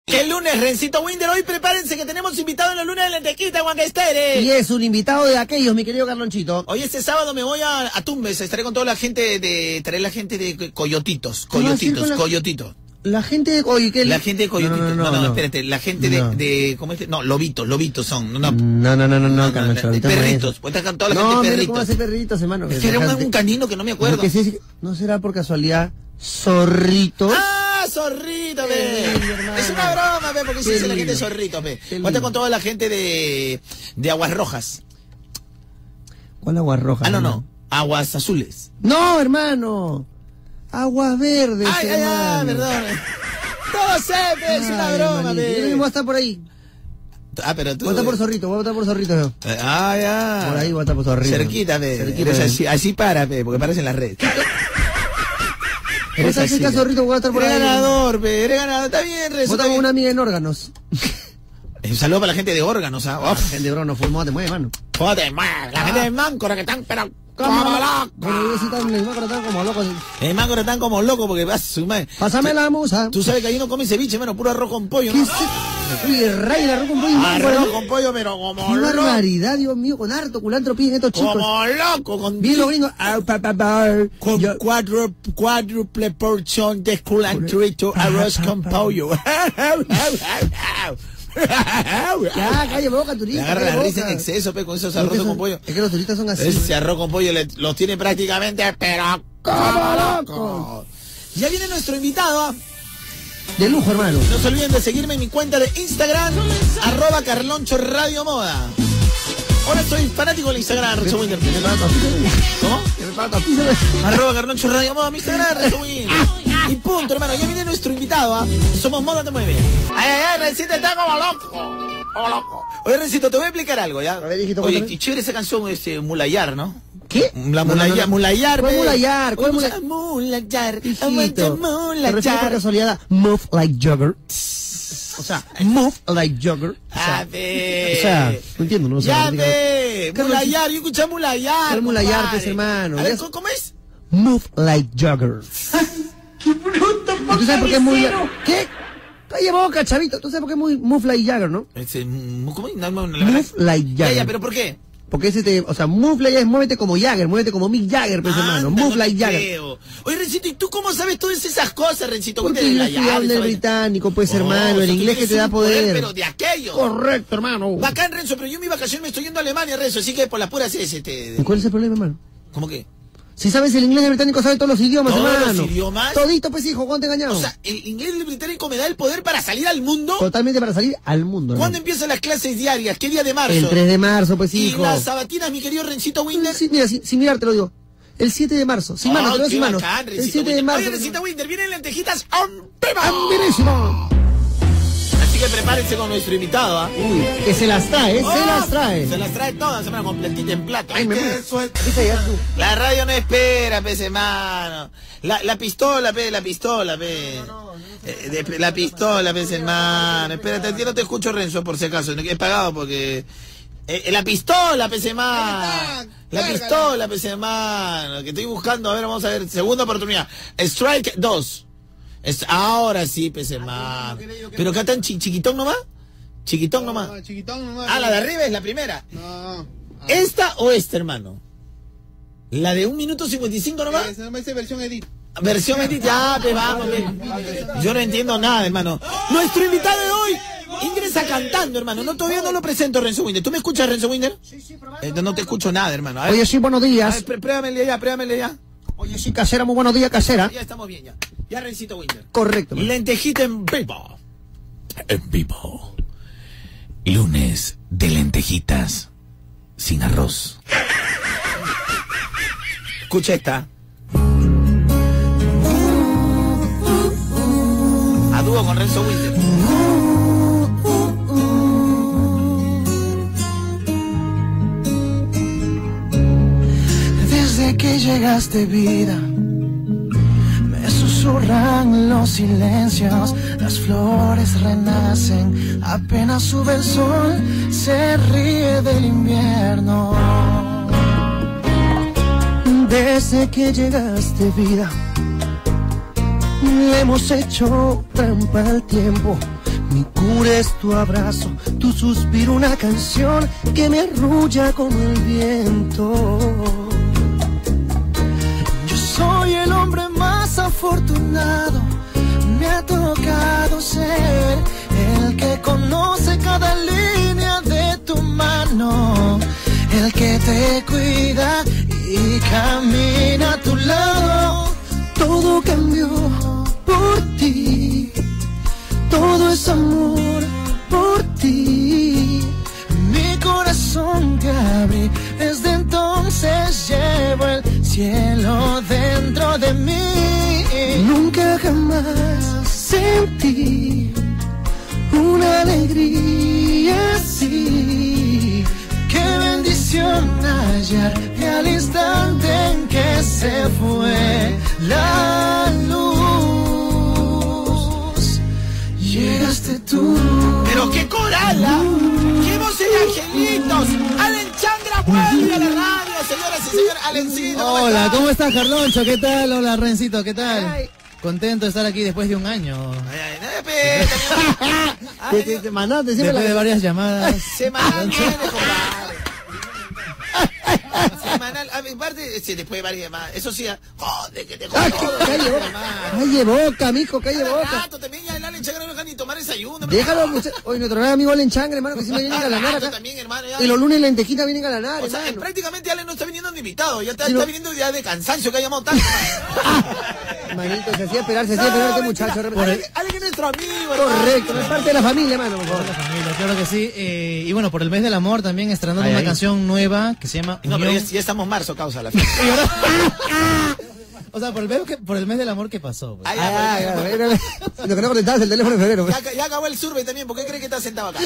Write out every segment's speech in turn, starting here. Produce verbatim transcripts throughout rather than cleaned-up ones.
Que lunes, Rencito Winder, hoy prepárense que tenemos invitado en la luna de Lentejita, Huancaestere. Y es un invitado de aquellos, mi querido Carlonchito. Hoy este sábado me voy a, a Tumbes, estaré con toda la gente de, traeré la gente de Coyotitos, Coyotitos, la... Coyotito. La gente de Coy, ¿qué? La gente de Coyotitos, no, no, no, no, no, no, espérate, la gente no. de, de, ¿cómo es? No, lobitos, lobitos son, no, no. No, no, no, no, no, Carloncho, no, no, perritos, pues están toda la no, gente perritos. ¿Cómo hace perritos, hermano? Es que era un, un canino que no me acuerdo. No, que sí, no será por casualidad, zorritos. ¡Ah! Zorrito, ve. Es una broma, ve, porque se dice la gente zorrito, ve. Cuenta con toda la gente de, de Aguas Rojas. ¿Cuál Aguas Rojas? Ah, no, no. Aguas Azules. No, hermano. Aguas Verdes. Ay, ay, ay, perdón. Todo se ve, es una broma, ve. Yo mismo voy a estar por ahí. Ah, pero tú. Voy a estar por Zorrito, voy a estar por Zorrito, yo. Ah, ya. Por ahí voy a estar por Zorrito. Cerquita, ve. Cerquita, Eres así, así para, ve, porque parecen las redes. Eres así, Zorrito, voy a estar por eres ahí. Ganador, ve, eres ganador, está bien, Rezo. Vota con una amiga en órganos. Un saludo para la gente de órganos, ¿ah? La gente de órganos, no te mueve, mano. Joder, mueve. La gente de Máncora que están, pero como locos. Bueno, yo sí están, los Máncora están como locos. En Máncora están como locos porque vas a sumar. Pásame la musa. Tú sabes que ahí no come ceviche, menos puro arroz con pollo, ¿no? ¿Qué Uy, el rey, el arroz con pollo. Arroz con pollo, pero como qué loco. barbaridad, Dios mío, con harto culantro piden estos chicos. Como loco, con bien los gringos. Con Yo... cuadru, cuádruple porción de culantrito, arroz con pollo. Ya, calle boca, turista. Agarra la risa en exceso, pe, con esos arroz con pollo. Es que los turistas son así. Ese arroz con pollo le, los tiene prácticamente, pero como loco. Ya viene nuestro invitado. De lujo, hermano. No se olviden de seguirme en mi cuenta de Instagram, arroba Carloncho Radio Moda. Ahora soy fanático del Instagram, Rezo Winder. ¿Cómo? Arroba Carloncho Radio Moda, mi Instagram, Rezo Winder. Y punto, hermano, ya viene nuestro invitado, ¿ah? ¿eh? Somos Moda Te Mueve. Ay, ay, ay, Rencito está como loco. Como loco. Oye, Rencito, te voy a explicar algo, ¿ya? A ver, hijito, oye, y chévere esa canción, este, Mulayar, ¿no? ¿Qué? La Mulayar, no, no, no. Mulayar. ¿Cuál Mulayar? ¿Cuál Mulayar? Mulayar. Hijito, Mulayar. por casualidad, Move Like Jogger. O sea, Move Like Jogger. O sea, a ver. O sea, no entiendo, ¿no? O sea, ya ve. Mulayar, yo escuché Mulayar. ¿Cuál Mulayar, pues, hermano? A ver, ¿cómo es? Move Like Jogger. ¡Qué bruto! ¿Tú sabes por qué es muy... ¿Qué? Calla boca, chavito. ¿Tú sabes por qué es muy Move Like Jagger, no? Ese, ¿cómo? No, no, no, Move Like Jagger. Ya, ya, ¿pero por qué? Porque ese te... O sea, Move Like Jagger, muévete como Jagger, muévete como Mick Jagger, pues, hermano. Move Like Jagger. Oye, Rencito, ¿y tú cómo sabes todas esas cosas, Rencito? Porque yo estoy hablando del británico, pues, hermano. El inglés que te da poder. Pero de aquello. Correcto, hermano. Bacán, Renzo, pero yo en mi vacación me estoy yendo a Alemania, Renzo, así que por las puras es este... ¿Y cuál es el problema, hermano? ¿Cómo qué? Si sabes el inglés del británico, sabes todos los idiomas, ¿Todos hermano. los idiomas? Todito, pues, hijo, ¿cuándo te engañamos? O sea, ¿el inglés del británico me da el poder para salir al mundo? Totalmente para salir al mundo. ¿Cuándo empiezan las clases diarias? ¿Qué día de marzo? El tres de marzo, pues, hijo. ¿Y las sabatinas, mi querido Rencito Winder? Sí, mira, sin, sin mirar te lo digo. El siete de marzo. Sin oh, mano, te lo doy sin mano. Bacán, el siete de marzo. Oye, Rencito Winder, vienen lentejitas ¡Ambiva! ¡Ambirísimo! Así que prepárense con nuestro invitado, ¿ah? ¿eh? Uy, que se las trae, oh, se las trae. Se las trae todas, semana completita en plato. Ay, me La radio no espera, pez hermano. La, la pistola, pe, la pistola, pe. No, no, no, eh, de, la pistola, pez hermano. Espérate, yo no te escucho, Renzo, por si acaso. He pagado porque... Eh, la pistola, pez hermano. La pistola, pez hermano. Que estoy buscando, a ver, vamos a ver. Segunda oportunidad. Strike dos. Es, ahora sí, pez hermano. Pero acá tan chi, chiquitón nomás. Chiquitón nomás. No, chiquitón nomás. Ah, la de arriba es la primera. No. ¿Esta o esta, hermano? ¿La de un minuto cincuenta y cinco nomás? Esa no es versión edit. Versión edit, ya, te vamos. Yo no entiendo nada, hermano. Nuestro invitado de hoy ingresa cantando, hermano. No, todavía no lo presento, Renzo Winder. ¿Tú me escuchas, Renzo Winder? Sí, sí, probando. Eh, no te escucho nada, hermano. A ver. Oye, sí, buenos días. A ver, pruébamele ya, pruébamele ya. Oye, sí, casera, muy buenos días, casera. Ya estamos bien, ya. Ya, Rencito Winder. Correcto. Man. Lentejita en vivo. En vivo. Lunes de lentejitas sin arroz. Escucha esta. A dúo con Renzo Winder. Desde que llegaste, vida, me susurran los silencios, las flores renacen, apenas sube el sol, se ríe del invierno. Desde que llegaste, vida, le hemos hecho trampa al tiempo. Mi locura es tu abrazo, tu suspiro, una canción que me arrulla como el viento. Yo soy el hombre más afortunado, me ha tocado ser el que conoce cada línea de tu mano, el que te cuida y camina a tu lado. Todo cambió por ti, todo es amor por ti. Mi corazón te abrí, desde entonces llevo el cielo dentro de mí. Nunca jamás sentí una alegría así. Qué bendición hallarte al instante en que se fue la luz. Llegaste tú. Pero qué coral, ¿ah? ¡Qué voces de angelitos! ¡Alen Changra vuelve a la radio, señoras y señores! ¡Alencito! ¿cómo Hola, estás? ¿cómo estás, Carloncho? ¿Qué tal? Hola, Rencito, ¿qué tal? Ay. Contento de estar aquí después de un año. Ay, ay, no despete, Te, te, te mandaste siempre Después la... de varias llamadas. semanal viene, compadre. Semanal, a mi parte, sí, después de varias llamadas. Eso sí, joder, que te jodas. Calle boca, calle boca, mijo, calle boca. Rato también ya el Alen Changra no deja ni tomar desayuno. Déjalo, muchacho. Hoy nuestro gran amigo Alen Changre, hermano, que siempre viene a ganar acá. También, hermano, ya. Y los lunes lentejita vienen a ganar, O sea, hermano. prácticamente Ale no está viniendo de invitado, ya está, Sí, no. está viniendo ya de cansancio que ha llamado tanto. Manito, se hacía esperar, se hacía esperar este muchacho. Ale, Ale que es nuestro amigo, Correcto, no es parte de la familia, hermano, por favor. La familia, claro que sí. Eh, y bueno, por el mes del amor también estrenando Ay, una ay. canción nueva que se llama No, pero Unión. ya, ya estamos marzo, causa la fiesta. O sea, por el, mes que, por el mes del amor, ¿qué pasó? Pues? Ay, Ah, ya, ya, pues, ya, ya. Lo que no contestabas el teléfono en febrero. pues. ya, ya acabó el survey también, ¿por qué cree que está sentado acá?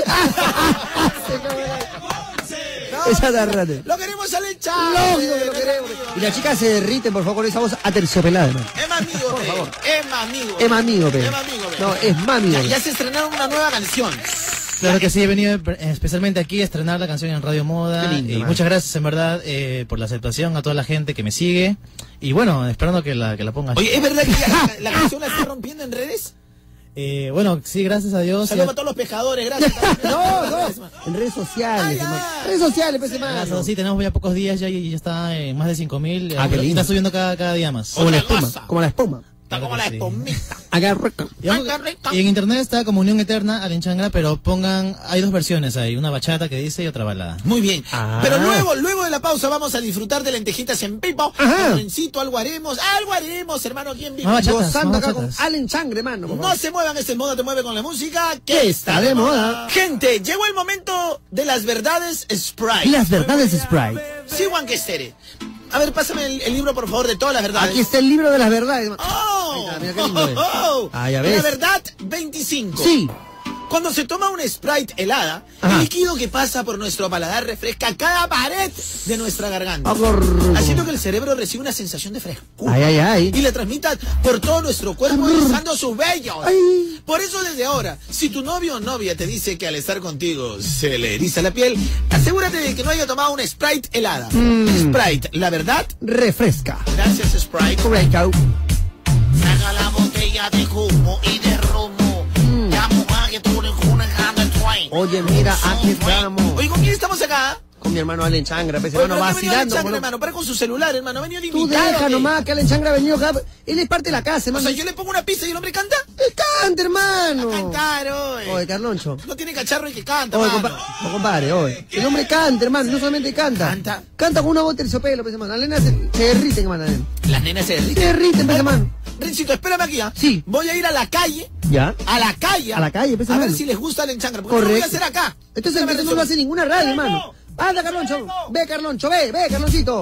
Esa da rata. Lo queremos al echar. Lógico que lo queremos. Y las chicas se derriten, por favor, con esa voz aterciopelada, hermano. Es más amigo, Por pe. favor. Es más amigo. Es más amigo, pe. Es más amigo, pe. No, es mami. Ya, ya se estrenaron una nueva canción. Claro que sí, he venido eh, especialmente aquí a estrenar la canción en Radio Moda. Qué lindo, y man. muchas gracias, en verdad, eh, por la aceptación, a toda la gente que me sigue. Y bueno, esperando que la, que la ponga. Oye, ¿es verdad que la, la canción la está rompiendo en redes? Eh, bueno, sí, gracias a Dios. Saludos ya- a todos los pescadores, gracias. No, no. En redes sociales, Ay, hermano. ay. Redes sociales, pues, Gracias, hermano. sí, tenemos ya pocos días, ya, ya está en más de cinco mil. Ah, qué lindo. Está subiendo cada, cada día más. Como la Otra espuma, cosa. como la espuma. Está como Claro la que sí. espumita. Acá, rico. Y, vamos- Ay, qué rico. y en internet está como Unión Eterna, Alen Changra, pero pongan, hay dos versiones ahí, una bachata que dice y otra balada. Muy bien. Ah. Pero luego, luego de la pausa vamos a disfrutar de lentejitas en vivo. Ajá. Lorencito, algo haremos. Algo haremos, hermano, aquí en vivo. Más bachatas, Gozando más acá con bachatas. Alen Changre, hermano. por No favor. se muevan, este moda te mueve con la música Que está de moda. Gente, llegó el momento de las verdades Sprite. Las verdades Sprite. Sí, Juan Questere. A ver, pásame el, el libro, por favor, de todas las verdades. Aquí está el libro de las verdades. hermano. ¡Oh! Ahí está, mira qué lindo es. Oh, Ah, ya La ves. verdad veinticinco. Sí. Cuando se toma un Sprite helada, Ajá. el líquido que pasa por nuestro paladar refresca cada pared de nuestra garganta, Agarro. haciendo que el cerebro reciba una sensación de frescura Ay, ay, ay. y la transmita por todo nuestro cuerpo erizando sus vellos. Ay. Por eso desde ahora, si tu novio o novia te dice que al estar contigo se le eriza la piel, asegúrate de que no haya tomado un Sprite helada. Mm. Sprite, la verdad, Refresca. gracias Sprite. Correcto. Saca la botella de humo y de romo. Ya, mujer, que tú eres una grande train. Oye, mira, aquí estamos. Oye, ¿con quién estamos acá? Con mi hermano Alen Changra, pues, Oye, hermano, pero ¿qué venido Alen vacilando. Changra, bueno. hermano? Para con su celular, hermano. Ha venido de Tú invitado. deja ¿qué? nomás que Alen Changra ha venido acá. Él es parte de la casa, O hermano. sea, yo le pongo una pizza y el hombre canta. Él canta, hermano. A cantar, oye. Oye, Carloncho. No tiene cacharro y que canta, Oye, mano. compa oh, compadre, oye. El hombre canta, hermano, no solamente canta. Canta. Canta con una voz terciopelo, pues, hermano. Las nenas se, se derriten, hermano. Las nenas se Se derriten. derriten, pues, hermano. Rencito, espérame aquí, ¿ah? Sí. Voy a ir a la calle. ¿Ya? A la calle. A la calle, pues, A ver hermano. si les gusta Alen Changra. Porque no lo voy a hacer acá. Entonces, Espérame, entonces no lo hace ninguna radio, Vengo. hermano. Anda, Carloncho. Vengo. Ve, Carloncho, ve, ve, Carloncito.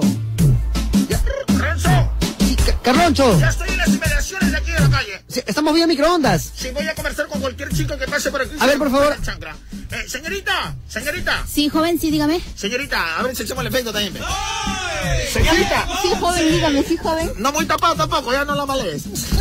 Renzo, Sí, Ca- Carloncho. ya estoy en las inmediaciones de aquí de la calle. Sí, estamos vía microondas. Si voy a conversar con cualquier chico que pase por aquí. A ver, por favor. Changra. Eh, señorita, señorita, Sí, joven, sí, dígame. señorita, a ver si echamos el efecto también. ve. Señorita, Sí, joven, dígame, sí, joven. no muy tapado tampoco, ya no la males.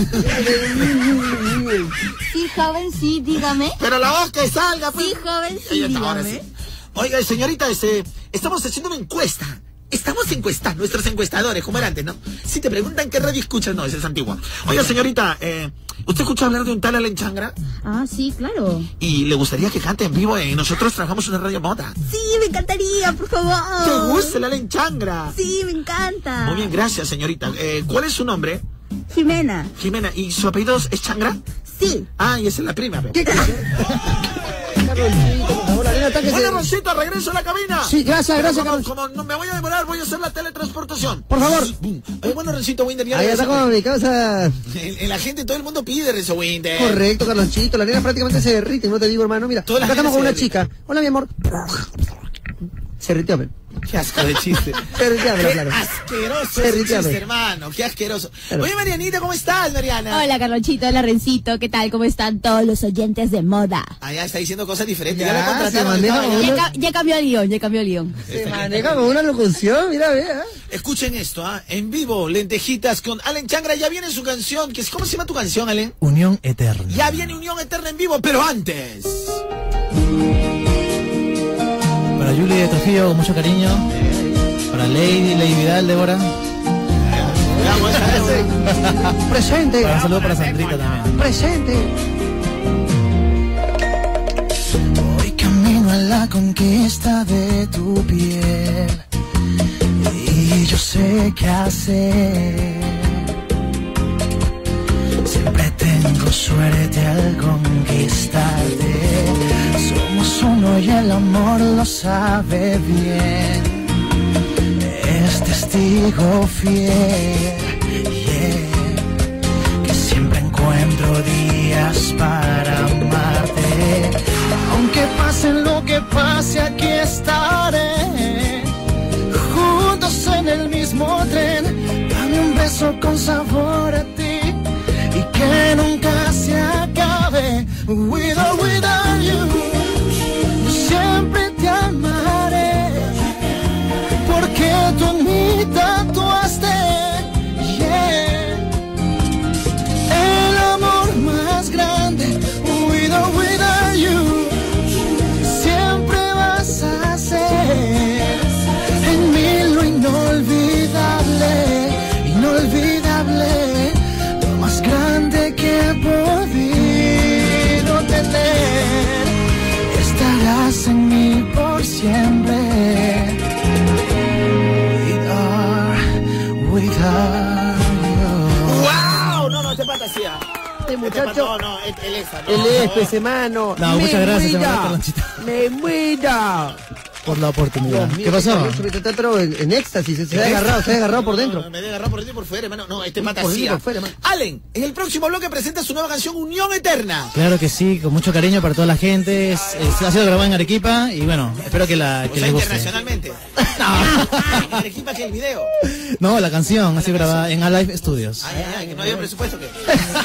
Sí, joven, sí, dígame. Pero la voz que salga, pues. Sí, joven, sí, Ahí está, ahora dígame. sí. Oiga, señorita, este, estamos haciendo una encuesta. Estamos encuestando, nuestros encuestadores, como era antes, ¿no? Si te preguntan qué radio escuchas, no, esa es antigua. Oiga, señorita, eh, ¿Usted escucha hablar de un tal Allen Changra? Ah, sí, claro. Y le gustaría que cante en vivo en Nosotros Trabajamos una Radio Moda. Sí, me encantaría, por favor. ¿Te gusta el Allen Changra? Sí, me encanta. Muy bien, gracias, señorita. Eh, ¿Cuál es su nombre? Jimena. Jimena. ¿Y su apellido es Changra? Sí. Ah, y esa es la prima. pe. ¿Qué Carlonchito, por favor, Arena, táquese. Bueno, Roncito, regreso a la cabina. Sí, gracias, Pero gracias, como, Carlos. como no me voy a demorar, voy a hacer la teletransportación. Por favor. Boom. Eh, bueno, Rencito Winder, ya Ahí le está voy a con mi causa. hacer- en, en la gente, todo el mundo pide Renzo Winder. Correcto, Carlonchito. La arena prácticamente se derrite, no te digo, hermano. Mira, Toda la acá gente estamos con se una chica. Hola, mi amor. Se derritió, pe. Qué asco de chiste. Se derritió, Qué claro. asqueroso Se ese derritió, chiste, pe. hermano. Qué asqueroso. Claro. Oye, Marianita, ¿cómo estás, Mariana? Hola, Carlonchito, hola, Rencito. ¿Qué tal? ¿Cómo están todos los oyentes de moda? Ah, ya está diciendo cosas diferentes. Ya, Ya, la se contrataron. maneja estaba como ya. Ya, ca- ya cambió el guión, ya cambió el guión. Se maneja con una locución, mira, vea. Escuchen esto, ¿ah? En vivo, Lentejitas con Allen Changra. Ya viene su canción. Que es, ¿cómo se llama tu canción, Allen? Unión Eterna. Ya viene Unión Eterna en vivo, pero antes. Para Julie de Trujillo, con mucho cariño. Para Lady, Lady Vidal, Débora. Veamos esa. Presente. Para un saludo para Sandrita también. Presente. Hoy camino a la conquista de tu piel y yo sé qué hacer. Siempre tengo suerte al conquistarte. Somos uno y el amor lo sabe bien. Es testigo fiel, yeah, que siempre encuentro días para amarte. Aunque pase lo que pase, aquí estaré. Juntos en el mismo tren. Dame un beso con sabor a ti y que nunca se acabe. With or without you, yo siempre te amaré. Porque tú en mí tatuaste, yeah, el amor más grande. With or without you, siempre vas a ser en mí lo inolvidable, inolvidable, lo más grande que he podido tener. Estarás en mí por siempre. ¡Wow! No, no, este pata sí, ah. Este Este muchacho. pata- No, no, él él es. ah, no, El no. especie, mano. No, muchas gracias, hermano Carlonchito. Me muera. Por la oportunidad. Dios mío, ¿Qué pasó? Carloncho, te está en, en éxtasis. Se, se ha agarrado, se ha agarrado por dentro. No, no, me he agarrado por dentro y por fuera, hermano. No, este Por pata dentro y sí, por ah. fuera, hermano. Allen, en el próximo bloque presenta su nueva canción Unión Eterna. Claro que sí, con mucho cariño para toda la gente. Es- es- ha sido grabado en Arequipa y bueno, espero que la O que sea, les guste. internacionalmente. En Arequipa, que el video. No, la canción ha sido grabada en Alive Studios. Ay, ay, ay, que no había presupuesto que.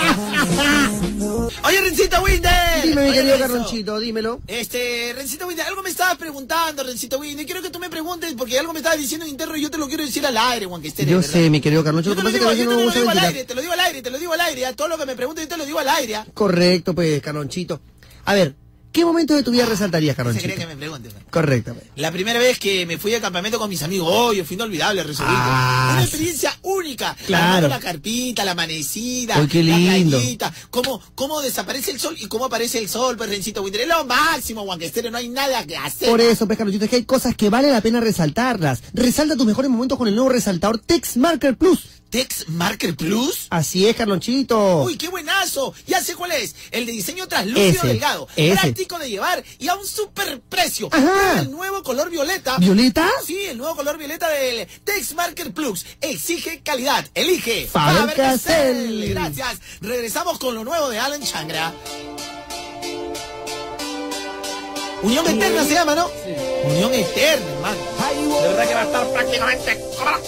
Oye, Rencito Winder. Dime, mi Oye, querido Renzo. Carlonchito, dímelo. Este, Rencito Winder, algo me estabas preguntando, Rencito Winder. Quiero que tú me preguntes porque algo me estabas diciendo en interno y yo te lo quiero decir al aire, Juan, que esté de Yo verdad. sé, mi querido Carloncho, Yo lo te que lo pasa es digo, que a yo veces te no lo me gusta digo al ventilar. aire, te lo digo al aire, te lo digo al aire. A todo lo que me preguntes yo te lo digo al aire. ¿ah? Correcto, pues, Carlonchito. A ver, ¿qué momento de tu vida resaltarías, Se Carlonchito? cree que me preguntes. ¿no? Correcto, pues. La primera vez que me fui de campamento con mis amigos, oye, fue inolvidable, Renzo Winder. Ah, Una sí. experiencia única. Claro. Armando la carpita, la amanecida, Uy, qué la lindo. playita, cómo, cómo desaparece el sol y cómo aparece el sol, pues, Rencito Winder. Es lo máximo, Juan, que esté, no hay nada que hacer. Por eso, pues, Carlonchito, es que hay cosas que vale la pena resaltarlas. Resalta tus mejores momentos con el nuevo resaltador Text Marker Plus. Text Marker Plus. Así es, Carlonchito. Uy, qué buenazo. Ya sé cuál es. El de diseño translúcido Ese, delgado. ese. Práctico de llevar y a un super precio. Ajá. El nuevo color violeta. ¿Violeta? Sí, el nuevo color violeta del Text Marker Plus. Exige calidad. Elige Faber-Castell. Gracias. Regresamos con lo nuevo de Allen Changra. Unión Eterna se llama, ¿no? Unión Eterna, hermano. De verdad que va a estar prácticamente.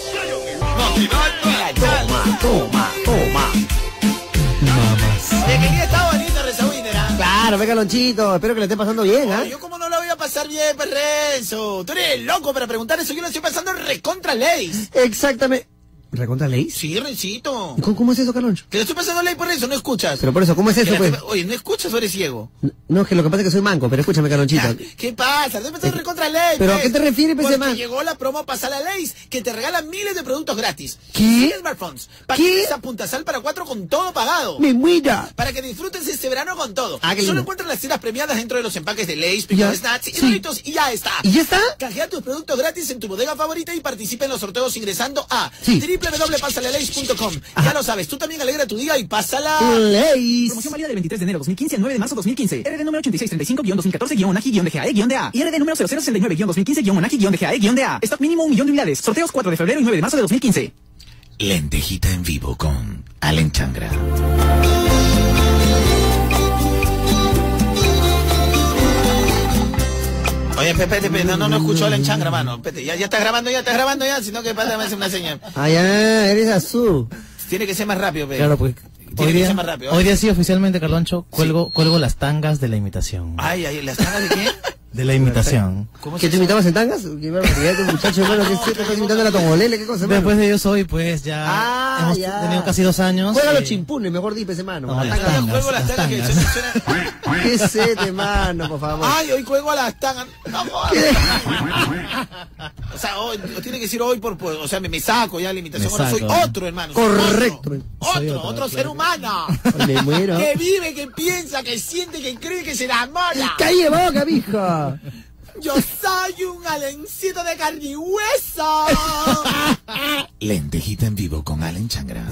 Toma, toma, toma. De que día está bonito, Renzo Winder, ¿ah? Claro, ve, Carlonchito. Espero que le esté pasando bien, ¿ah? Oye, yo como no la voy a pasar bien, Perrenzo. Tú eres loco para preguntar eso. Yo lo estoy pasando recontra leyes. Exactamente. ¿Recontra ley? Sí, Rencito. ¿Cómo, ¿Cómo es eso, Carloncho? Que le estoy pasando ley por eso, no escuchas. Pero por eso, ¿cómo es eso, Que la pues? estoy- Oye, ¿no escuchas o eres ciego? No, es que lo que pasa es que soy manco, pero escúchame, Carlonchito. Ya, ¿qué pasa? Estoy pasando recontra ley. ¿Pero a pues. qué te refieres, pues, Porque hermano? llegó la promo Pasa la Ley, que te regalan miles de productos gratis. ¿Qué? Cien smartphones. Paquetes ¿Qué? a puntasal para cuatro con todo pagado. ¡Me muera! Para que disfrutes este verano con todo. Ah, qué Solo lindo. encuentras las tiras premiadas dentro de los empaques de Lay's, Ya. Picos Snacks y Sí. Doritos y ya está. ¿Y ya está? Canjea tus productos gratis en tu bodega favorita y participa en los sorteos ingresando a Sí. doble u doble u doble u punto pasalaleis punto com. Ya lo sabes, tú también alegra tu día y pásala. Leyes. Promoción válida del veintitrés de enero dos mil quince al nueve de marzo dos mil quince. R D número ochenta y seis treinta y cinco guion dos mil catorce guion ONAGI guion D G A E guion D A. Y R D número cero cero sesenta y nueve guion dos mil quince guion ONAGI guion D G A E guion D A. Stock mínimo un millón de unidades. Sorteos cuatro de febrero y nueve de marzo de dos mil quince. Lentejita en vivo con Allen Changra. Oye, Pepe, Pepe, no, no, no escucho a Allen Changra, mano. Pepe, ya, ya estás grabando, ya estás grabando ya, sino que pata me hace una señal. Ah, ya, eres azul. Tiene que ser más rápido, Pepe. Claro, pues. Tiene Hoy que día, ser más rápido. hoy día sí, oficialmente, Carloncho, cuelgo, cuelgo las tangas de la imitación. Ay, ay, ¿las tangas de qué? De la imitación. ¿Cómo ¿Qué se te llama? imitabas en tangas? Qué barbaridad, este muchacho, hermano, que siempre estás imitando a la tongolele, qué cosa, hermano. Después de Yo Soy, pues ya Ah, hemos ya. tenido casi dos años. Juega eh, los chimpunes, mejor dipe ese mano. No, a las tangas. Yo juego las las tangas que tangas. suena, suena- ¿Qué es este, mano, por favor? Ay, hoy juego a las tangas. No, jodas. O sea, hoy, tiene que decir hoy por, por- o sea, me, me saco ya la imitación. Me Ahora soy saco. otro, hermano. soy Correcto. Otro, Soy otro, otro, otro ser claro. humano. Me muero. Que vive, que piensa, que siente, que cree, que se enamora. ¡Calle boca, mija! Yo soy un alencito de carne y hueso. Lentejita en vivo con Allen Changra.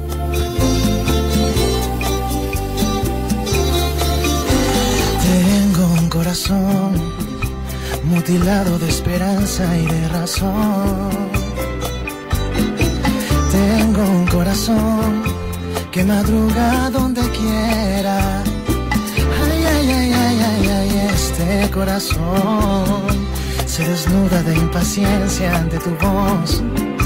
Tengo un corazón mutilado de esperanza y de razón. Tengo un corazón que madruga donde quiera. Ay, ay, ay, ay, ay, ay, este corazón se desnuda de impaciencia ante tu voz.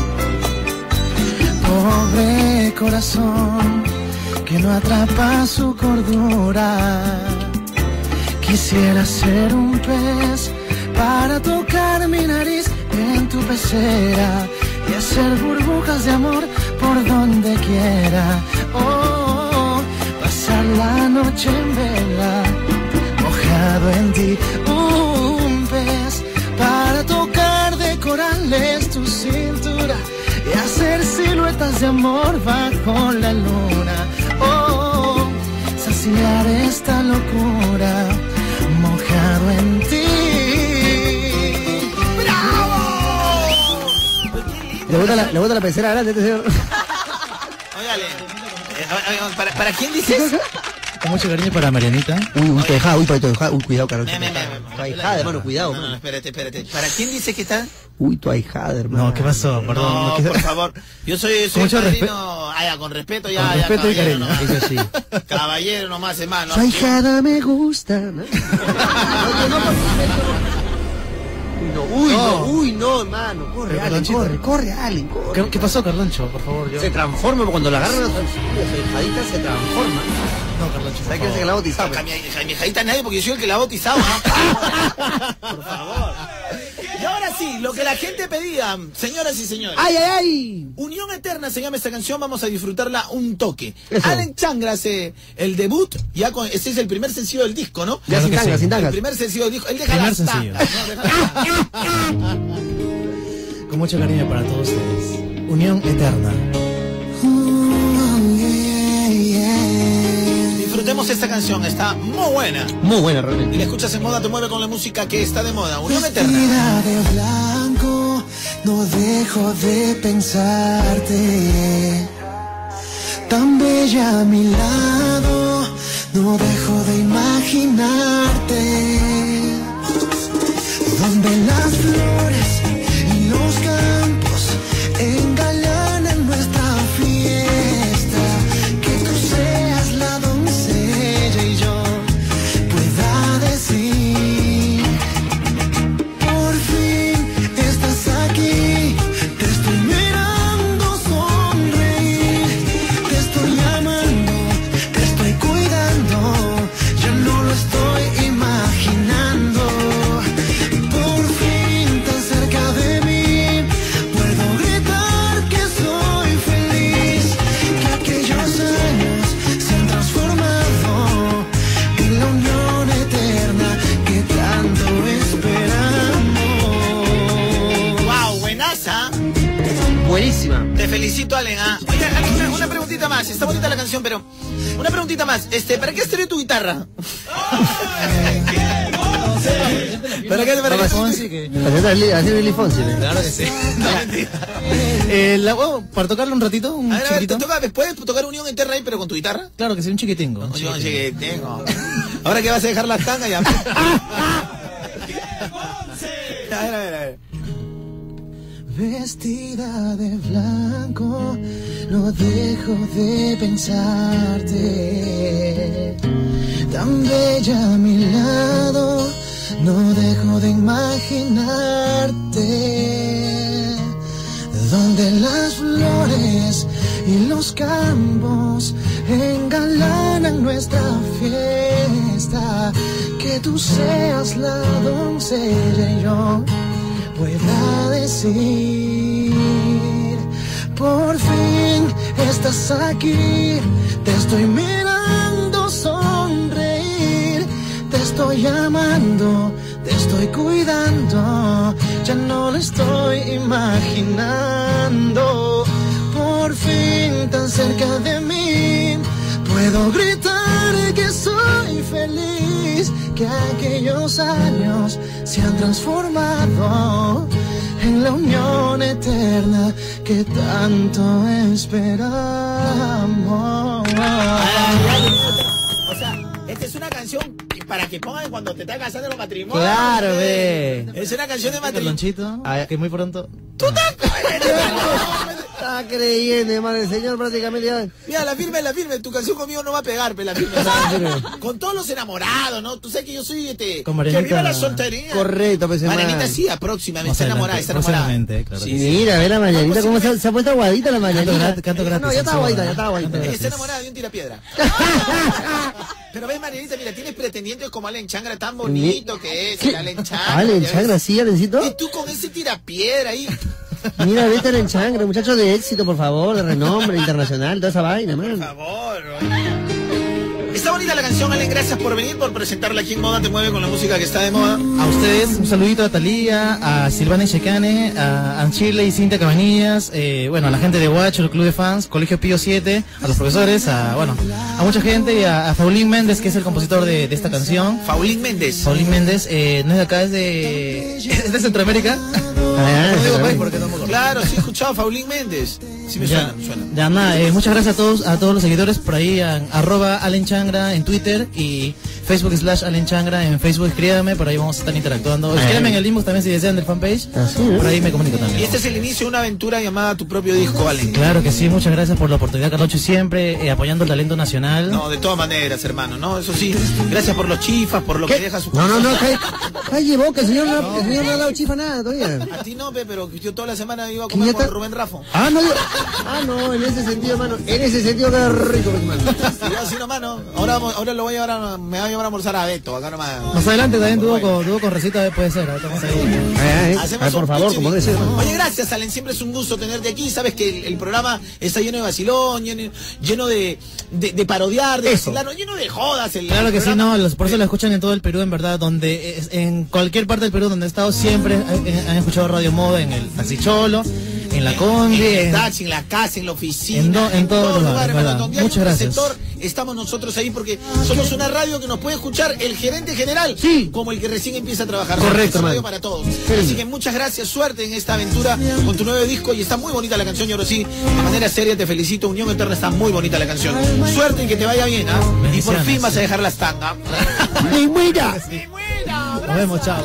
Pobre corazón que no atrapa su cordura. Quisiera ser un pez para tocar mi nariz en tu pecera y hacer burbujas de amor por donde quiera. Oh, pasar la noche en vela, mojado en ti. Un pez para tocar de corales tu cintura y hacer siluetas de amor bajo la luna. Oh, saciar esta locura mojado en ti. Le bota la, le bota la pecera grande, este señor. Óigale. Eh, oiga, oiga, ¿para, ¿Para quién dices? Con mucho cariño para Marianita. Uy, uy, tu ahijada, uy, tu ahijada, uy, cuidado, Carlos. Me, me, me, me. Tu ahijada, hermano, cuidado. No, no, no, hermano. espérate, espérate. ¿Para quién dice que está? Uy, tu ahijada, hermano. No, ¿qué pasó? Perdón. No, no quise- por favor. Yo soy, soy Con mucho padrino. Ah, ya, con respeto, ya, Con ya, respeto y caballero cariño. nomás. Eso sí. Caballero nomás, hermano. Tu ahijada me gusta. ¿no? Uy, no, uy, no, uy, no, hermano. Corre, Pero, Allen, Carlonchito. corre, corre, Allen, corre. ¿Qué, qué pasó, Carloncho? Por favor, yo. Se transforma cuando la agarran a su hijadita, se transforma. No, Carloncho. ¿Sabes quién es el que la ha bautizado? A mi, a mi hijita nadie porque yo soy el que la ha bautizado. ¿Ah? Por favor. Y ahora sí, lo que la gente pedía, señoras y señores. ¡Ay, ay, ay! Unión Eterna se llama esta canción, vamos a disfrutarla un toque. Eso. Allen Changra hace el debut, ya con, ese es el primer sencillo del disco, ¿no? Ya Claro sin que tangas, sí. sin El tangas. primer sencillo del disco, él deja Primer las sencillo. tangas, ¿no? Deja las tangas. Con mucho cariño para todos ustedes. Unión Eterna. Disfrutemos esta canción, está muy buena. Muy buena, Y realmente. la escuchas en moda, te mueve con la música que está de moda. Unión Eterna. Vestida de blanco, no dejo de pensarte. Tan bella a mi lado, no dejo de imaginarte. Donde las flores y los campos engalanan nuestra fiesta. Que tú seas la doncella y yo pueda decir: por fin estás aquí, te estoy mirando sonreír, te estoy amando, te estoy cuidando, yo no lo estoy imaginando. felicito, Allen. ¿Ah? Oye, una, una preguntita más. Está bonita la canción, pero una preguntita más. Este, ¿para qué has traído tu guitarra? ¿Para qué? ¿Para qué? Fonsi, que... Así Billy Fonsi. Claro que sí. No, mentira. Eh, la, oh, para tocarle un ratito, un A ver, a ver, chiquitito. ¿te toca, ¿puedes tocar Unión Eterna ahí, pero con tu guitarra? Claro que sí, un chiquitingo. Un Unión chiquitingo. tengo. Ahora que vas a dejar las tangas ya. A ver, a ver, a ver. Vestida de blanco, no dejo de pensarte. Tan bella a mi lado, no dejo de imaginarte. Donde las flores y los campos engalanan nuestra fiesta. Que tú seas la doncella y yo pueda decir, por fin estás aquí, te estoy mirando sonreír, te estoy amando, te estoy cuidando, ya no lo estoy imaginando, por fin tan cerca de mí, puedo gritar que soy feliz, que aquellos años se han transformado en la unión eterna que tanto esperamos. O sea, esta es una canción para que pongan cuando te estás casando en los matrimonios. Claro, ve. Es una canción de matrimonio. Carlonchito, que muy pronto... ¡Tú estás! Está creyendo, hermano, el señor prácticamente ya... Mira, la firme, la firme, tu canción conmigo no va a pegar, pe, la firme. Con todos los enamorados, ¿no? Tú sabes que yo soy, este... Con Marianita... Que viva la soltería. Correcto, pues, hermano. Marianita sí, próximamente, Más está enamorada, adelante, está enamorada. próximamente, claro Sí, que sí. Mira, ve la Marianita, cómo se, se ha puesto aguadita la Marianita. Canto gratis, canto gratis, No, ya está sí, aguadita, sí. ya está aguadita. Canto Está enamorada de un tirapiedra. Pero ves, Marianita, mira, tienes pretendientes como Allen Changra, tan bonito que es, el Allen Changra. Allen ya Changra, ves. sí, Alencito. Y tú con ese tirapiedra ahí. Mira, vete Allen Changra, muchacho de éxito, por favor, de renombre internacional, toda esa vaina, Por man. favor. Está bonita la canción, Allen. Gracias por venir, por presentarla aquí en Moda Te Mueve con la música que está de moda. A ustedes, un saludito a Talía, a Silvana Checane, a Anchile y Cintia Cabanillas, eh, bueno, a la gente de Guacho, el club de fans, Colegio Pío siete, a los profesores, a, bueno, a mucha gente y a, a Faulín Méndez, que es el compositor de, de esta canción. Faulín Méndez. Faulín Méndez, eh, no es de acá, es de, es de Centroamérica. Ah, No digo sí, país sí. porque no me acuerdo. Claro, sí he escuchado a Faulín Méndez. Sí me Ya, suena, me suena. ya nada, eh, muchas gracias a todos, a todos los seguidores por ahí, en arroba Allen Changra en Twitter y Facebook slash Allen Changra en Facebook, escríbame, por ahí vamos a estar interactuando. Escríbame en el inbox también si desean del fanpage, Así, ¿eh? por ahí me comunico también. Y este es el inicio de una aventura llamada Tu Propio Disco, Allen. Claro que sí, muchas gracias por la oportunidad, Carlocho, y siempre eh, apoyando el talento nacional. No, de todas maneras, hermano, ¿no? Eso sí, gracias por los chifas, por lo que deja su... No, no, no, calle, calle boca, el señor no, el señor no ha dado chifa nada todavía. A ti no, pe, pero yo toda la semana iba a ¿Quién comer ya está? con Rubén Rafo. Ah, no, yo- ah, no, en ese sentido, hermano, en ese sentido queda rico, hermano. Y yo así nomás, ¿no? Ahora, ahora lo voy a llevar a, me va a llevar a almorzar a Beto, acá nomás. Más adelante también tuvo con, tuvo con recita, puede ser, ahorita vamos a ir. Ay, ay, Hacemos ay, por un favor, pitch como y- debe ser, hermano. Oye, gracias, Allen. Siempre es un gusto tenerte aquí. Sabes que el, el programa está lleno de vacilón, lleno, lleno de, de, de parodiar, de Eso. vacilar, lleno de jodas. El, Claro el que sí, programa. no, los, por eso lo escuchan en todo el Perú, en verdad, donde es- en cualquier parte del Perú donde he estado siempre han, han escuchado Radio Moda, en el Taxi Cholo, en la En Combi, el en- taxi, en la casa, en la oficina. En do- en todos lugares, hermano, verdad. donde hay Muchas un gracias. receptor, estamos nosotros ahí porque somos una radio que nos puede escuchar el gerente general, Sí. como el que recién empieza a trabajar. Correcto, Es radio hermano. para todos. lindo. Así que muchas gracias, suerte en esta aventura con tu nuevo disco y está muy bonita la canción. Y ahora sí, de manera seria te felicito. Unión Eterna, está muy bonita la canción. Suerte y que te vaya bien, ¿ah? Y por Bendiciones. fin vas a dejar las tangas. ¡Ni muera! Nos vemos, chao.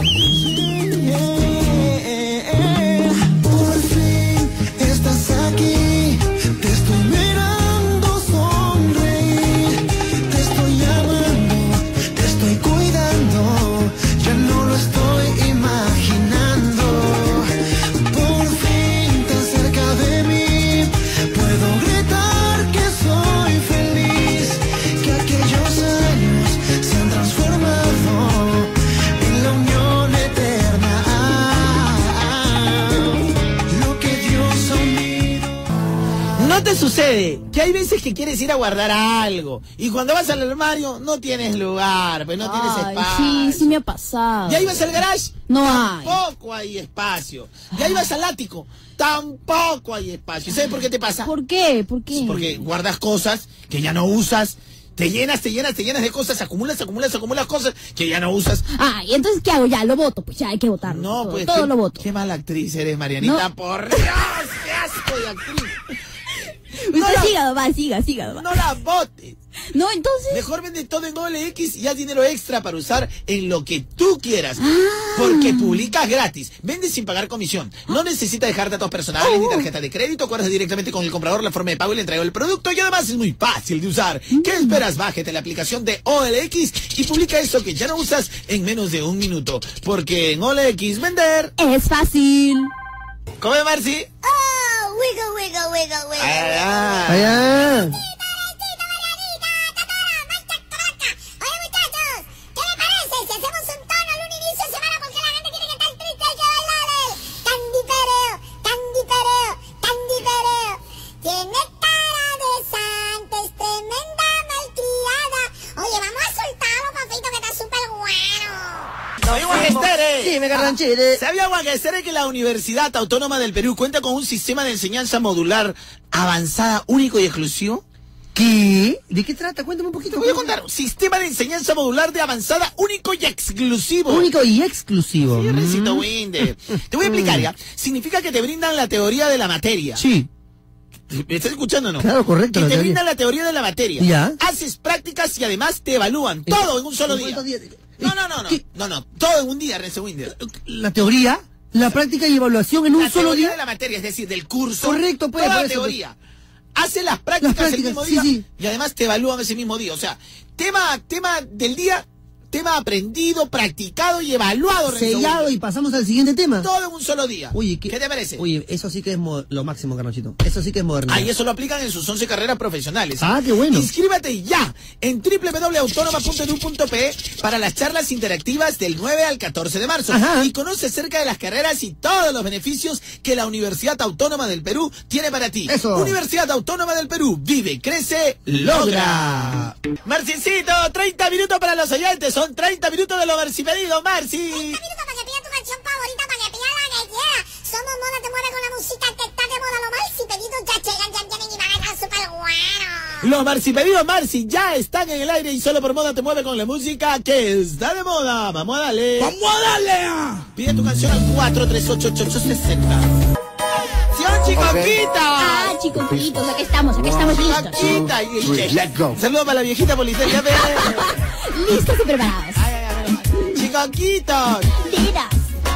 Por fin estás aquí, te estoy mirando sonreír, te estoy llamando, te estoy cuidando, ya no lo estoy imaginando. Por fin tan cerca de mí, puedo gritar que soy feliz, que aquellos años se han transformado en la unión eterna. sucede? Que hay veces que quieres ir a guardar algo y cuando vas al armario no tienes lugar, pues no tienes Ay, espacio. sí, sí me ha pasado. ¿Ya ibas al garage? No hay. Tampoco hay espacio. ¿Ya ibas al ático? Tampoco hay espacio. ¿Y sabes por qué te pasa? ¿Por qué? ¿Por qué? Porque guardas cosas que ya no usas. Te llenas, te llenas, te llenas de cosas, acumulas, acumulas, acumulas cosas que ya no usas. Ay, entonces, ¿qué hago? Ya, lo voto, pues ya hay que votarlo. No, todo, pues. todo qué, lo voto. Qué mala actriz eres, Marianita. No. Por Dios, qué asco de actriz. Usted No la- siga nomás, siga, siga nomás. No la votes. No, entonces... Mejor vende todo en O L X y haz dinero extra para usar en lo que tú quieras. Ah. Porque publicas gratis, vendes sin pagar comisión. No necesitas dejar datos personales ni Oh. tarjeta de crédito. Acuerdas directamente con el comprador la forma de pago y le entrega el producto. Y además es muy fácil de usar. ¿Qué esperas? Bájate la aplicación de O L X y publica eso que ya no usas en menos de un minuto. Porque en O L X vender... Es fácil. ¿Cómo, Marci? Oh, wiggle, wiggle, wiggle, wiggle. Ah, Allá. Oye, muchachos, ¿qué me parece si hacemos un tono al un inicio de semana? Porque la gente tiene que estar triste y que bailar el Candy Pereo, Candy Pereo, Candy Pereo. Tiene cara de santa, es tremenda malcriada. Oye, vamos a soltarlo, papito, que está súper bueno. Oye, Guajestere. Dime, Carranchile. ¿Sabía, Guajestere, que la Universidad Autónoma del Perú cuenta con un sistema de enseñanza modular avanzada, único y exclusivo? ¿Qué? ¿De qué trata? Cuéntame un poquito. Te voy a contar. Sistema de enseñanza modular de avanzada, único y exclusivo. Único y exclusivo. Sí, Rencito Mm. Winder. Te voy a explicar, ¿ya? Significa que te brindan la teoría de la materia. Sí. ¿Me estás escuchando o no? Claro, correcto, Que la te teoría. brindan la teoría de la materia. Ya. Haces prácticas y además te evalúan. Todo en un solo día. ¿Cuántos días? No, no, no, no. ¿Qué? No, no. Todo en un día, Renzo Winder. La teoría, la práctica y evaluación en un La solo teoría día. de la materia, es decir, del curso. Correcto, pues, toda por la eso, teoría. Hace las prácticas, Las prácticas, el mismo sí, día sí. y además te evalúan ese mismo día. O sea, tema, tema del día, tema aprendido, practicado y evaluado, Renzo Sellado Winder. y pasamos al siguiente tema. Todo en un solo día. Oye, ¿qué, te parece? Oye, eso sí que es mo- lo máximo, Carnochito. Eso sí que es moderno. Ah, y eso lo aplican en sus once carreras profesionales. Ah, qué bueno. Inscríbete ya en doble u doble u doble u punto autónoma punto edu punto pe para las charlas interactivas del nueve al catorce de marzo. Ajá. Y conoce acerca de las carreras y todos los beneficios que la Universidad Autónoma del Perú tiene para ti. Eso. Universidad Autónoma del Perú. Vive, crece, logra. Marcincito, treinta minutos para los oyentes. Son treinta minutos de lo Marci pedido, Marci. treinta minutos para que pida tu canción favorita, para que pida la que quiera. Somos Moda Te Mueve con la música que está de moda. Lo mal si pedidos ya llegan, ya vienen y van a estar súper buenos. Los Marci pedidos, Marci, ya están en el aire y solo por moda te mueve con la música que está de moda. Vamos a darle. ¡Vamos a darle! Pide tu canción al cuatro tres ocho ocho ocho seis cero. ¡Sion Chicoquita! Ah, chicoquitos, aquí estamos, aquí estamos listos. Chicoquita. Y- y- Saludos para la viejita policía. Ya ve. Listos y preparados. Ay, ay, ay, ay. Chicoquitos. Tiras.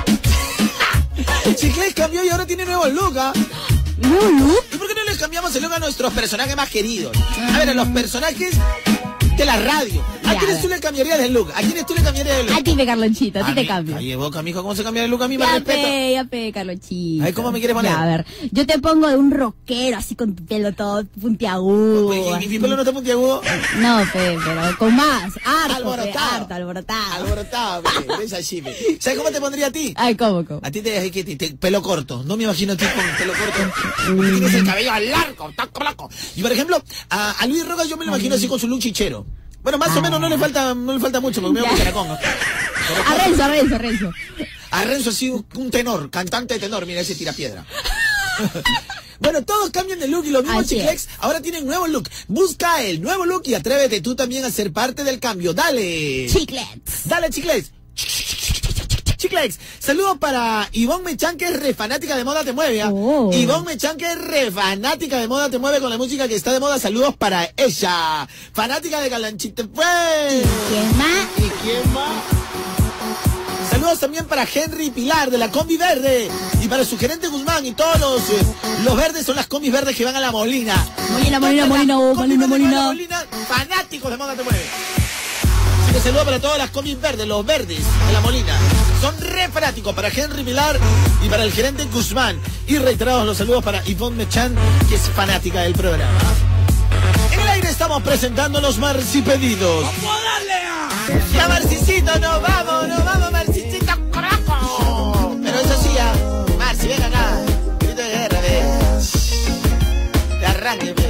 Chicles cambió y ahora tiene nuevo look, ¿ah? ¿Nuevo look? ¿Y por qué no les cambiamos el look a nuestros personajes más queridos? A ver, a los personajes de la radio. ¿A Ya, quiénes a tú le cambiarías el look? ¿A quiénes tú le cambiarías el look? A ti, pe, Carlonchito, a ti A te mí- cambio. Oye, boca, mijo, ¿cómo se cambia el look a mí? Más Ya, respeto. pe, ya, pe, Carlonchito. Ay, ¿cómo me quieres poner? Ya, a ver, yo te pongo de un rockero, así con tu pelo todo puntiagudo. Oye, ¿y mi así. pelo no está puntiagudo? No, pe, pero con más. Harto, pe, Alborotado. harto, alborotado. Alborotado, pe. Ves así, pe. ¿Sabes cómo te pondría a ti? Ay, ¿cómo, cómo? A ti te dejé que te, te- pelo corto. No me imagino a ti con pelo corto. Porque tienes el cabello largo, taco blanco. Y por ejemplo, a, a Luis Rojas yo me lo imagino así con su look chichero. Bueno, más o menos no le falta, no le falta mucho, porque me Ya. voy a caracón, ¿no? Pero A Renzo, a Renzo, a Renzo. a Renzo sí, un tenor, cantante de tenor, mira ese tirapiedra. Bueno, todos cambian de look y los mismos Así Chiclex ahora tienen nuevo look. Busca el nuevo look y atrévete tú también a ser parte del cambio. ¡Dale! Chiclets. ¡Dale, Chiclex! Chiclex, saludos para Ivonne Mechan, que es re fanática de Moda Te Mueve. ¿ah? Oh. Ivonne Mechan, que es re fanática de Moda Te Mueve con la música que está de moda. Saludos para ella. Fanática de Galanchito, pues. ¿Quién más? ¿Y quién más? Saludos también para Henry Pilar de la Combi Verde y para su gerente Guzmán y todos los, eh, los verdes son las combis verdes que van a la Molina. Molina, Molina, Todos Molina, las oh, combis Molina, verdes que van a la Molina. Molina, fanáticos de Moda Te Mueve. Así que saludos para todas las combis verdes, los verdes de la Molina. Son re fanáticos para Henry Pilar y para el gerente Guzmán. Y reiterados los saludos para Ivonne Mechan, que es fanática del programa. En el aire estamos presentando los Marci pedidos. ¡Vamos a darle! Ya, Marcicito, nos vamos, nos vamos, Marcicito, carajo. Pero eso sí, ya, Marci, ven acá. Grito de guerra, ve. De arranque, ve.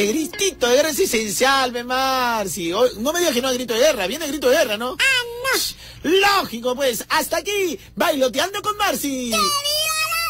El gritito de guerra es esencial, me Marci. Hoy- No me digas que no hay grito de guerra, viene el grito de guerra, ¿no? ¡Ah, no! Lógico, pues. Hasta aquí, bailoteando con Marci. ¡Que viva la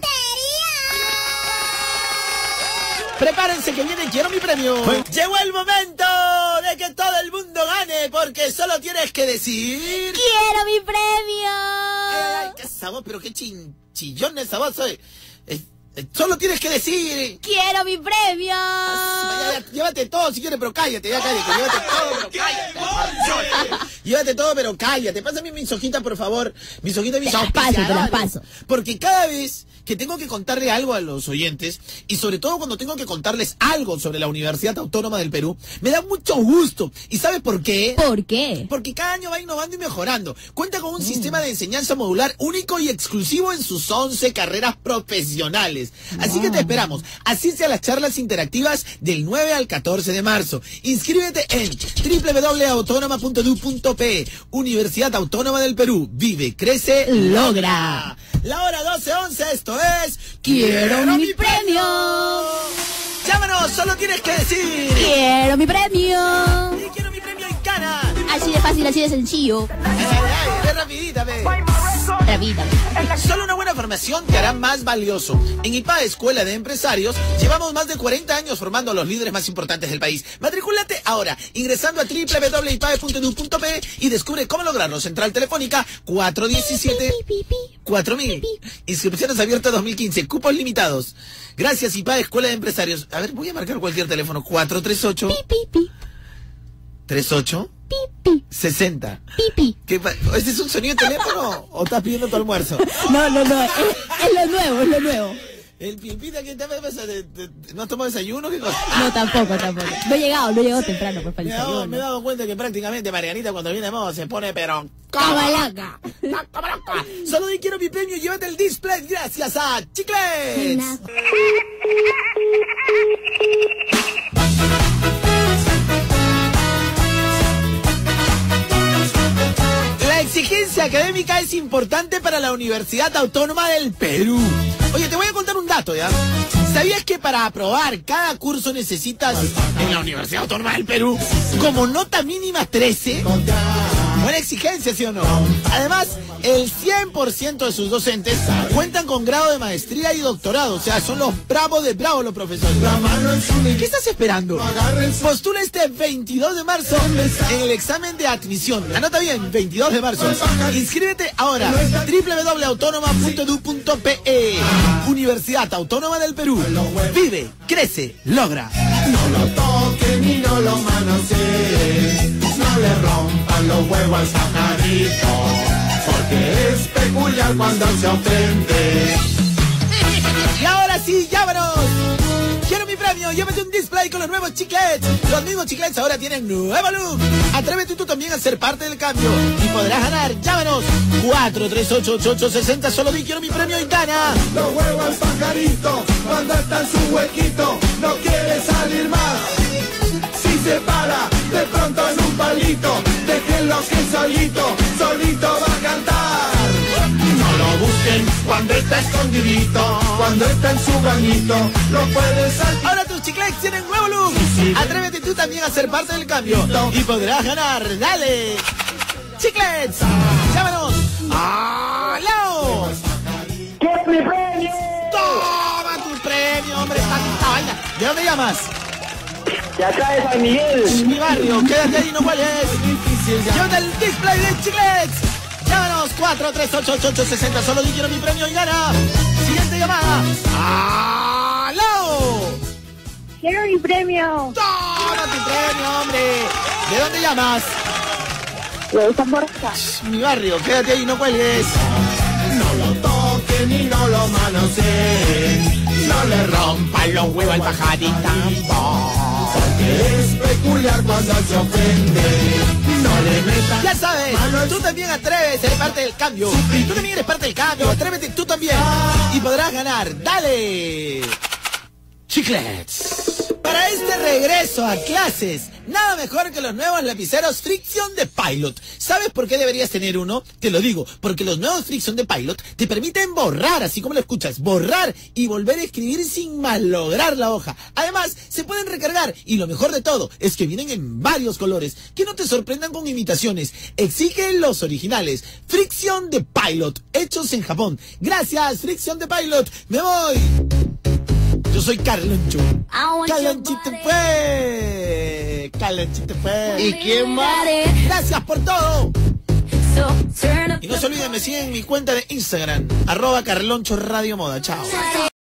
soltería! Prepárense que viene Quiero mi premio. Llegó el momento de que todo el mundo gane, porque solo tienes que decir... ¡Quiero mi premio! Ay, ay, qué sabor, pero qué chin, chillón esa voz. Soy. Eh, eh, solo tienes que decir... ¡Quiero mi premio! Ya, ya, llévate todo si quieres, pero cállate, ya cállate. Llévate todo, pero cállate. Llévate todo, pero cállate. Pásame mis hojitas, por favor. Mis hojitas, mis Te las paso, te las auspiciadores. paso. Porque cada vez que tengo que contarle algo a los oyentes, y sobre todo cuando tengo que contarles algo sobre la Universidad Autónoma del Perú, me da mucho gusto. ¿Y sabes por qué? ¿Por qué? Porque cada año va innovando y mejorando. Cuenta con un sistema de enseñanza modular único y exclusivo en sus once carreras profesionales. Así que te esperamos. Asiste a las charlas interactivas del nueve al catorce de marzo. Inscríbete en doble u doble u doble u punto autónoma punto e d u punto p e. Universidad Autónoma del Perú. Vive, crece, logra. La hora doce once, esto es... ¡Quiero mi premio! Llámanos, solo tienes que decir... ¡Quiero mi premio! Y quiero mi premio en Cana. Así de fácil, así de sencillo. Ay, ay, ve rapidita, ve. Repítame. Solo una buena formación te hará más valioso. En I P A Escuela de Empresarios llevamos más de cuarenta años formando a los líderes más importantes del país. Matricúlate ahora ingresando a doble u doble u doble u punto i p a e punto e d u punto p e y descubre cómo lograrlo. Central Telefónica cuatro diecisiete cuatro mil. Inscripciones abiertas dos mil quince. Cupos limitados. Gracias I P A Escuela de Empresarios. A ver, voy a marcar cualquier teléfono. cuatro tres ocho tres ocho sesenta. Pipi. ¿Qué pa- ¿Este es un sonido de teléfono o estás pidiendo tu almuerzo? No, no, no. Es, es lo nuevo, es lo nuevo. El pipita que te pasa, de- de- ¿no has tomado desayuno? ¿Qué cosa? No, tampoco, tampoco. No he llegado, no he llegado temprano, por Me he, favor. dado, me he dado cuenta que prácticamente Marianita cuando viene de moda se pone pero... Como loca. ¡Como loca! Solo di quiero mi premio y llévate el display gracias a Chiclets. La exigencia académica es importante para la Universidad Autónoma del Perú. Oye, te voy a contar un dato, ¿ya? ¿Sabías que para aprobar cada curso necesitas en la Universidad Autónoma del Perú como nota mínima trece? Buena exigencia, ¿sí o no? Además, el cien por ciento de sus docentes cuentan con grado de maestría y doctorado. O sea, son los bravos de bravos los profesores. ¿Qué estás esperando? Postula este veintidós de marzo en el examen de admisión. Anota bien, veintidós de marzo. Inscríbete ahora. doble u doble u doble u punto autónoma punto e d u punto p e. Universidad Autónoma del Perú. Vive, crece, logra. No lo toquen y no lo manoseen, no le rompan los huevos al pajarito, porque es peculiar cuando se ofende. Y ahora sí, llámanos. Quiero mi premio, llévate un display con los nuevos chiclets. Los mismos chiclets ahora tienen nuevo look. Atrévete tú también a ser parte del cambio y podrás ganar. Llámanos cuatro tres ocho ocho ocho seis cero. Solo di quiero mi premio y gana. Los huevos al pajarito, cuando está en su huequito, no quiere salir más. Si se para de pronto en un palito, déjenlo que solito, solito va a cantar. No lo busquen cuando está escondidito, cuando está en su bañito, lo puedes saltar. Ahora tus chiclets tienen nuevo look. Atrévete tú también a ser parte del cambio y podrás ganar. Dale. Chiclets, llámanos. ¡Aló! ¡Quiero mi premio! Toma tu premio, hombre. Tanta vaina. ¿De dónde llamas? De acá de San Miguel. Mi barrio, quédate ahí, no cuelgues. Llévate el display de chiclets. Llámanos cuatro tres ocho ocho ocho seis cero. Solo di quiero mi premio y gana. Siguiente llamada. ¡Aló! Quiero mi premio. Toma tu premio, hombre. ¿De dónde llamas? De San Borja. Mi barrio, quédate ahí, no cuelgues. No lo toquen y no lo manoseen, no le rompan los huevos al pajarito, porque es peculiar cuando se ofende. No le metan. Ya sabes, tú también atreves a ser parte del cambio. Tú también eres parte del cambio. Atrévete tú también y podrás ganar. ¡Dale! Chiclets. Para este regreso a clases, nada mejor que los nuevos lapiceros Fricción de Palo. Pilot. ¿Sabes por qué deberías tener uno? Te lo digo, porque los nuevos Frixion de Pilot te permiten borrar, así como lo escuchas, borrar y volver a escribir sin malograr la hoja. Además, se pueden recargar y lo mejor de todo es que vienen en varios colores. Que no te sorprendan con imitaciones. Exigen los originales. Frixion de Pilot, hechos en Japón. Gracias, Frixion de Pilot. Me voy. Yo soy Carloncho. Carlonchito fue. Carlonchito fue. ¿Y quién más? Gracias por todo. Y no se olviden, me siguen en mi cuenta de Instagram, arroba Carloncho Radio Moda. Chao.